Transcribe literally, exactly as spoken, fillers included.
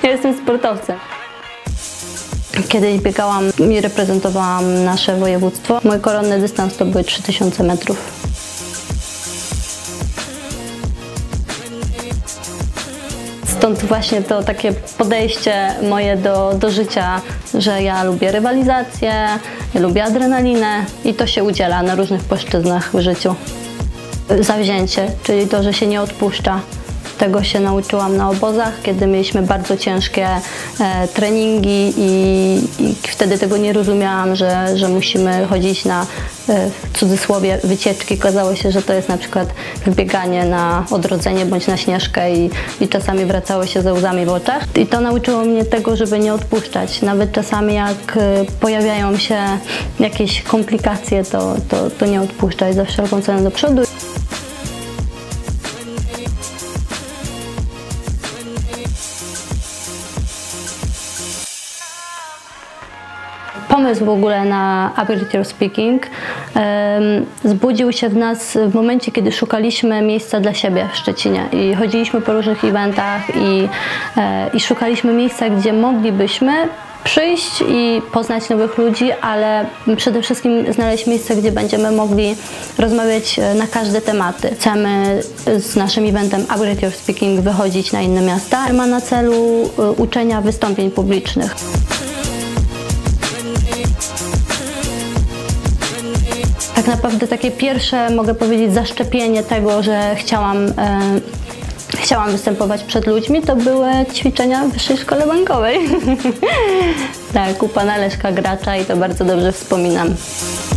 Ja jestem sportowcem. Kiedyś biegałam i reprezentowałam nasze województwo. Mój koronny dystans to były trzy tysiące metrów. Stąd właśnie to takie podejście moje do, do życia, że ja lubię rywalizację, ja lubię adrenalinę i to się udziela na różnych płaszczyznach w życiu. Zawzięcie, czyli to, że się nie odpuszcza. Tego się nauczyłam na obozach, kiedy mieliśmy bardzo ciężkie e, treningi i, i wtedy tego nie rozumiałam, że, że musimy chodzić na, e, w cudzysłowie, wycieczki. Okazało się, że to jest na przykład wybieganie na odrodzenie bądź na Śnieżkę i, i czasami wracało się ze łzami w oczach. I to nauczyło mnie tego, żeby nie odpuszczać. Nawet czasami jak e, pojawiają się jakieś komplikacje, to, to, to nie odpuszczać, za wszelką cenę do przodu. Pomysł w ogóle na Ability of Speaking um, zbudził się w nas w momencie, kiedy szukaliśmy miejsca dla siebie w Szczecinie i chodziliśmy po różnych eventach i, e, i szukaliśmy miejsca, gdzie moglibyśmy przyjść i poznać nowych ludzi, ale przede wszystkim znaleźć miejsce, gdzie będziemy mogli rozmawiać na każde tematy. Chcemy z naszym eventem Ability of Speaking wychodzić na inne miasta. Ma na celu uczenia wystąpień publicznych. Tak naprawdę takie pierwsze, mogę powiedzieć, zaszczepienie tego, że chciałam, e, chciałam występować przed ludźmi, to były ćwiczenia w Wyższej Szkole Bankowej. Tak, u pana Leszka Gracza i to bardzo dobrze wspominam.